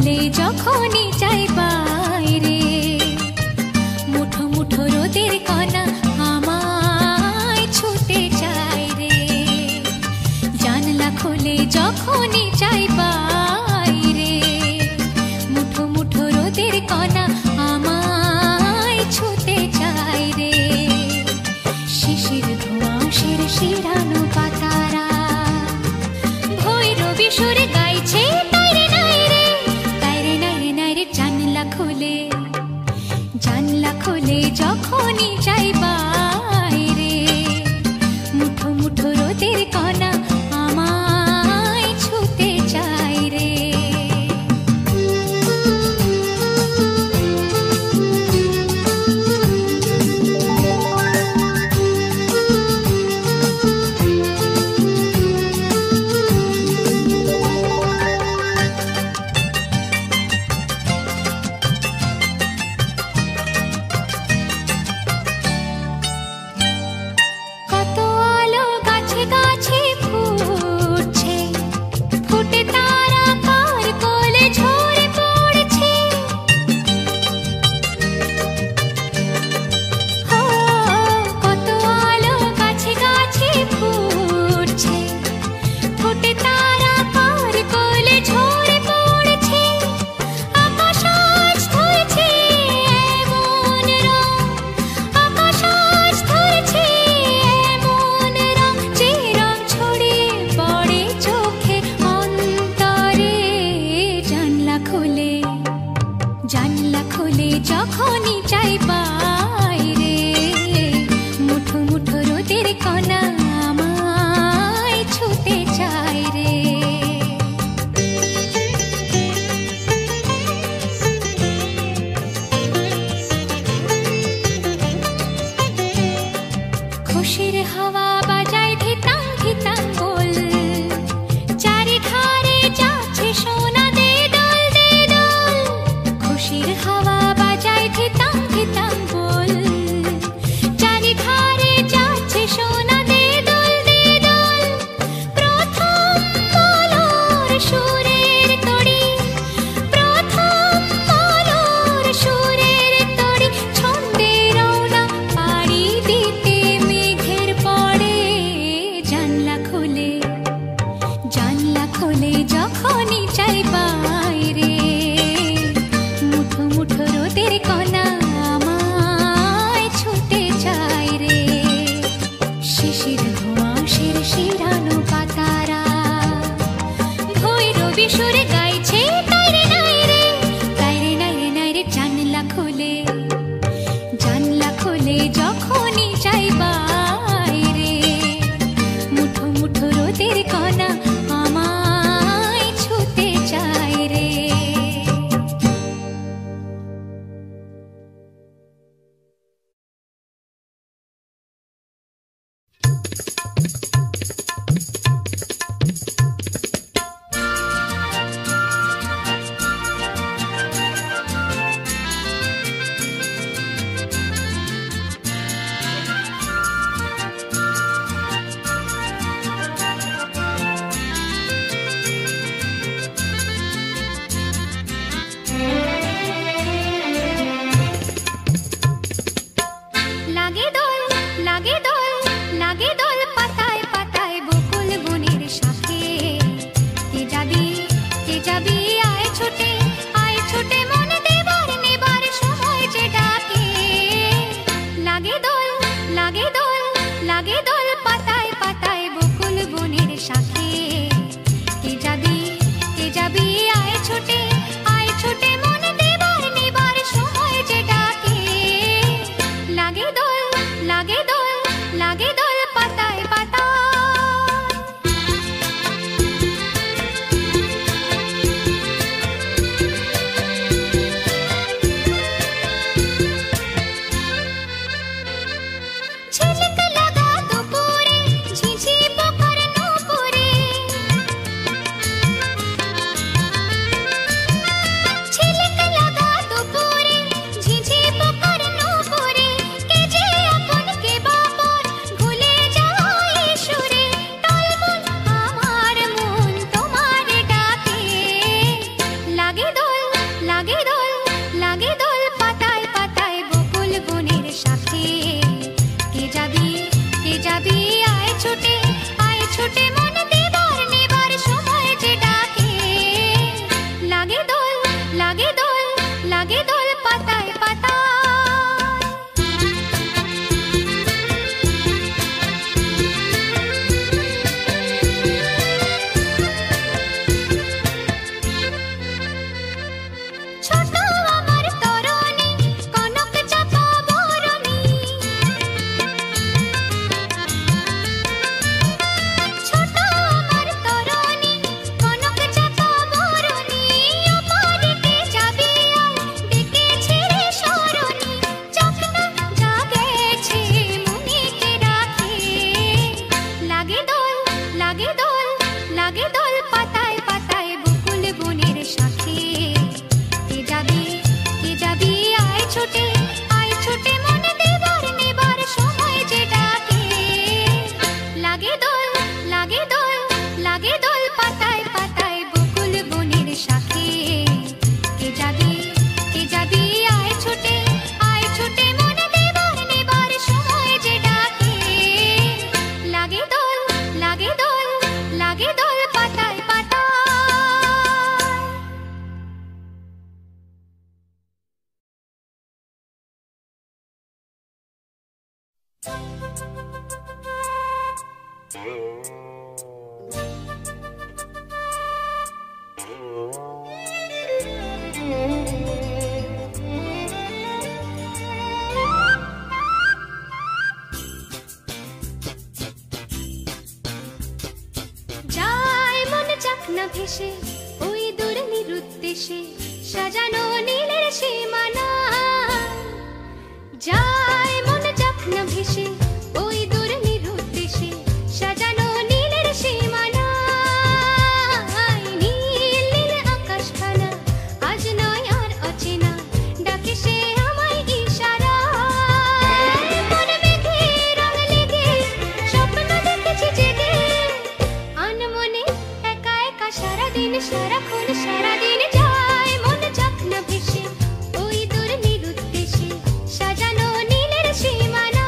খুলে যখনই চাই বাইরে, মুঠো মুঠো রোদের কণা আমায় ছুতে চাই রে। জানলা খুলে যখনই চাই বাইরে, মুঠো মুঠো রোদের কণা আমায় ছুতে চাই রে। শিশির ধোঁয়াশের শিরানো পাতারা ভৈরবী সুরে গাইছে তাইরে নাইরে, তাইরে নাইরে নাইরে। জানলা খুলে যখনই চাই বাইরে, মুঠো মুঠো রোদের কণা আমায় ছুতে ভেসে ওই দূর নিরুদ্দেশে সাজানো নীলের সীমানা যায় মন যখন ভেসে ওই দূর নিরুদ্দেশে সাজানো নীলের সীমানা নীল নীল আকাশখানা আজ নয় আর অচেনা ডাকে সে আমায় ইশারা মন মেঘে রং লেগে স্বপ্ন দেখেছি জেগে আনমনে একা একা সারাদিন সারাক্ষণ সারাদিন যায় মন যখন ভেসে ওই দূর নিরুদ্দেশে সাজানো নীলের সীমানা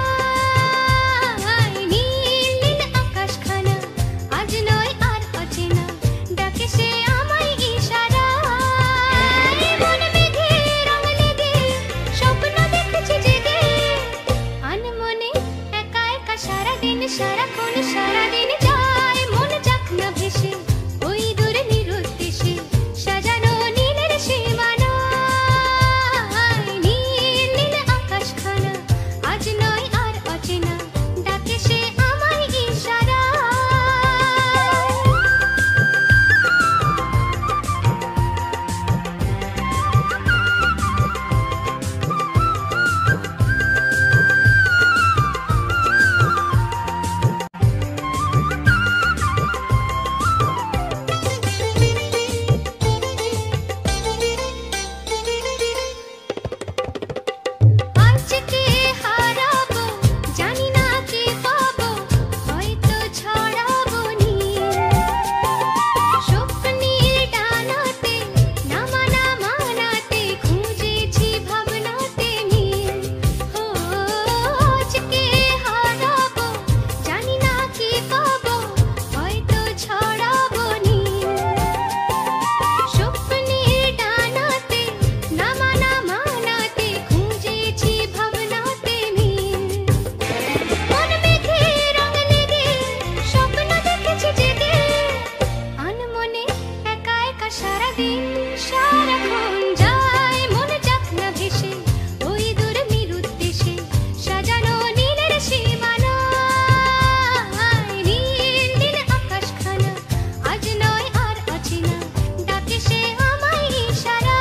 নীল নীল আকাশখানা আজ নয় আর অচেনা ডাকে সে আমায় ইশারা মন মেঘে রং লেগে স্বপ্ন দেখেছি জেগে আনমনে একা একা সারাদিন সারাক্ষণ সারাদিন যায় মন যখন ভেসে ওই দূর নিরুদ্দেশে সাজানো নীলের সীমানা নীল নীল আকাশখানা আজ নয় আর অচেনা ডাকে সে আমায় ইশারা আজকে হারাবো জানি না কি পাবো হয়তো ছড়াবো নীল স্বপ্নের ডানাতে নামা নামানাতে খুঁজেছি ভাবনাতে মিল আজকে হারাবো জানি না কি পাবো হয়তো ছড়াবো নীল স্বপ্নের ডানাতে নামা নামানাতে খুঁজেছি ভাবনাতে মিল মন মেঘে রং লেগে স্বপ্ন দেখেছি জেগে আনমনে একা একা সারাদিন সারাক্ষণ যায় মন যখন ভেসে ওই দূর নিরুদ্দেশে সাজানো নীলের সীমানা নীল নীল আকাশখানা আজ নয় আর অচেনা ডাকে সে আমায় ইশারা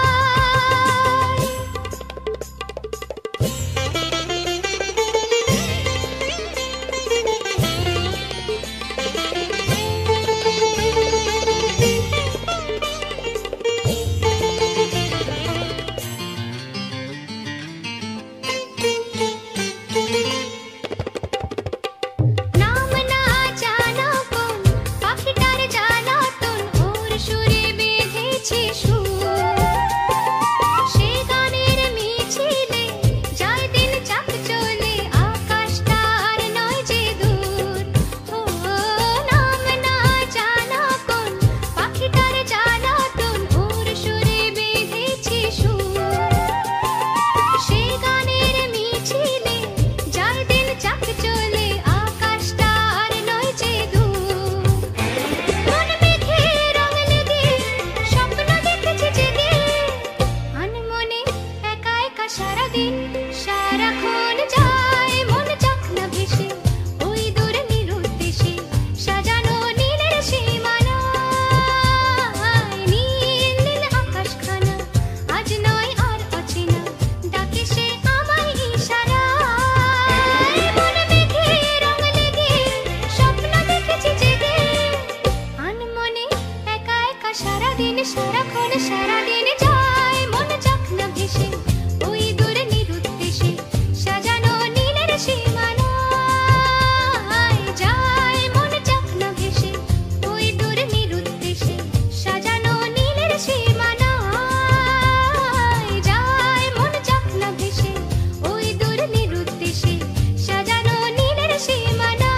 নাম না জানা কোন পাখিটার জ্বালাতন ওর সুরে বেঁধেছি সুর সে গানের মিছিলে যায় দিন চাক চলে আকাশটা আর নয় যে দূর নাম না জানা কোন পাখিটার জ্বালাতন ওর সুরে বেঁধেছি সুর সে গানের মিছিলে যায় দিন চাক চলে আকাশটা আর নয় যে দূর মন মেঘে রং লেগে স্বপ্ন দেখেছি জেগে আনমনে একা একা সারাদিন সারাক্ষণ যায় মন যখন ভেসে ওই দূর নিরুদ্দেশে সাজানো নীলের সীমানা নীল নীল আকাশখানা আজ নয় আর অচেনা ডাকে সে আমায় ইশারা মন মেঘে রং লেগে স্বপ্ন দেখেছি জেগে আনমনে একা একা সারাদিন সারাক্ষণ সারাদিন যায় মন যখন ভেসে ওই দূর নিরুদ্দেশে সাজানো নীলের সীমানা যায় মন যখন ভেসে ওই দূর নিরুদ্দেশে সাজানো নীলের সীমানা যায় মন যখন ভেসে ওই দূর নিরুদ্দেশে সাজানো নীলের সীমানা।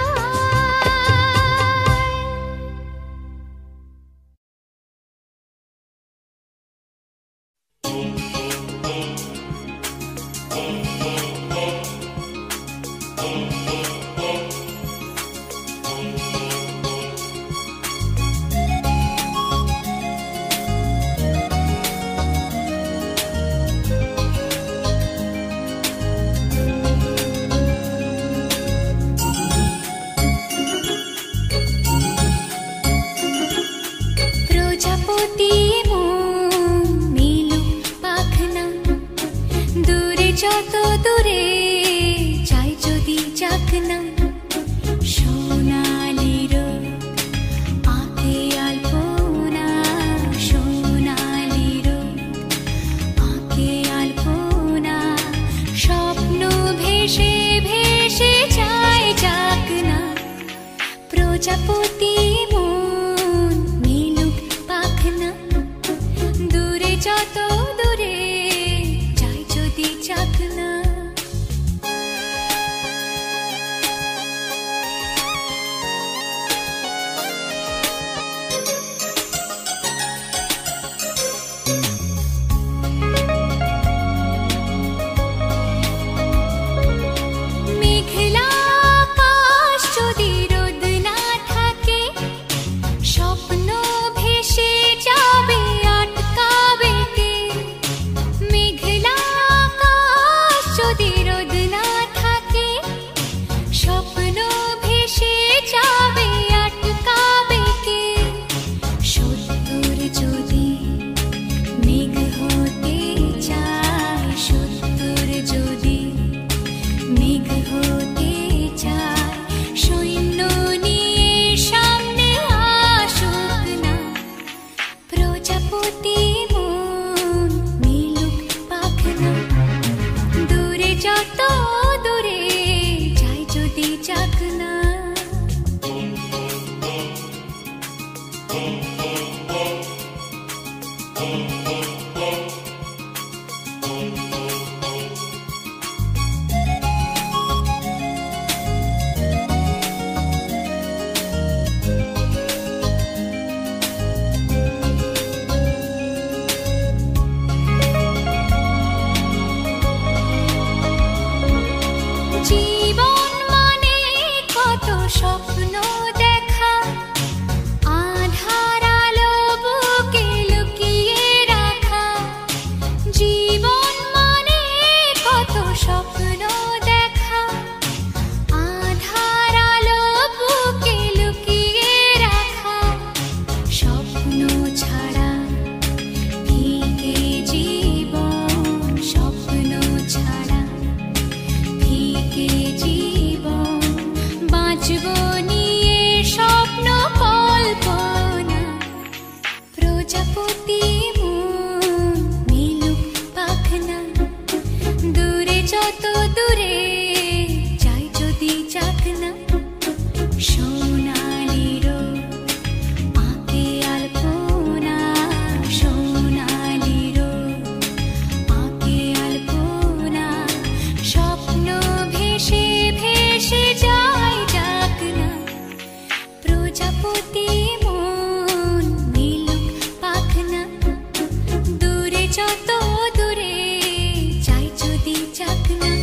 যত দূরে যাই যদি চাকনা। মেঘলা আকাশ যদি রোদ না থাকে, স্বপ্ন ভেসে যাবে আটকাবে কে? মেঘলা আকাশ যদি রোদ না থাকে, স্বপ্ন ভেসে যাবে আটকাবে কে? সত্তর যদি মেঘ হতে চায়, সত্তর যদি মেঘ হতে চায়, সৈন্য নিয়ে সামনে আসুক না। প্রজাপতি মন মিলুক পাখনা, দূরে যত দূরে যাই যদি চাকনা। জীবন মানে কত স্বপ্ন দেখা, আধার আলো বুকে লুকিয়ে রাখা। জীবন মানে কত স্বপ্ন দেখা, আধার আলো বুকে লুকিয়ে রাখা। স্বপ্ন ছাড়া ফিকে জীবন, স্বপ্ন ছাড়া ফিকে জীবন। বাঁচব নিয়ে স্বপ্ন কল্পনা, প্রজাপতি মন মিলুক পাখনা, দূরে যত দূরে যাই যদি চাকনা। সোনালি রোদ আঁকে আলপনা, সোনালি রোদ আঁকে আলপনা। স্বপ্ন ভেসে ভেসে যায় ডাকনা, প্রজাপতি মন মিলুক পাখনা, দূরে যত দূরে যাই যদি চাকনা।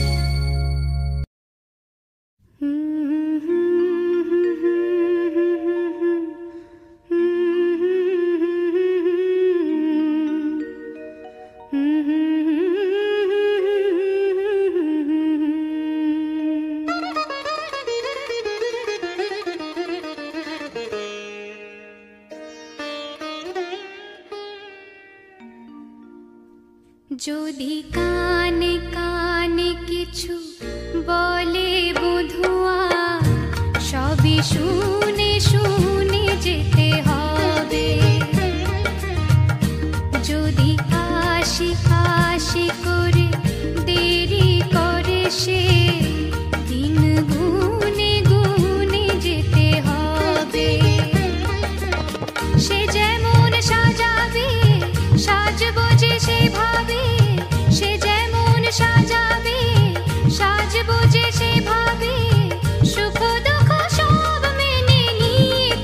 যদি কানে কানে কিছু বলে বধুয়া, সবই শুনে শুনে যেতে হবে। যদি আশি আশি করে দেরি করে সে, দিন গুনে গুনে যেতে হবে। সে যেমন সাজাবে সাজবো যে সেভাবে, সে যেমন সাজাবে সাজবো যে সেভাবে। সুখ দুঃখ সব মেনে নিয়ে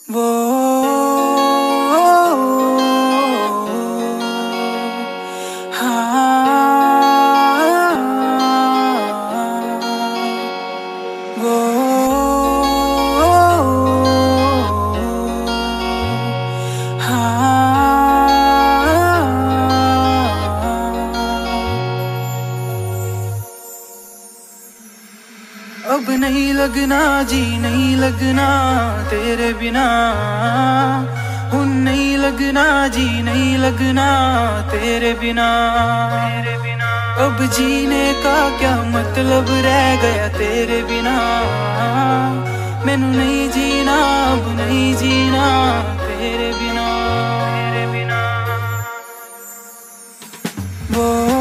वो अब नहीं लगना जी नहीं लगना तेरे बिना, हुन नहीं लगना जी नहीं लगना तेरे बिना। अब जीने का क्या मतलब रह गया तेरे बिना, मैनू नहीं जीना अब नहीं जीना तेरे बिना। वो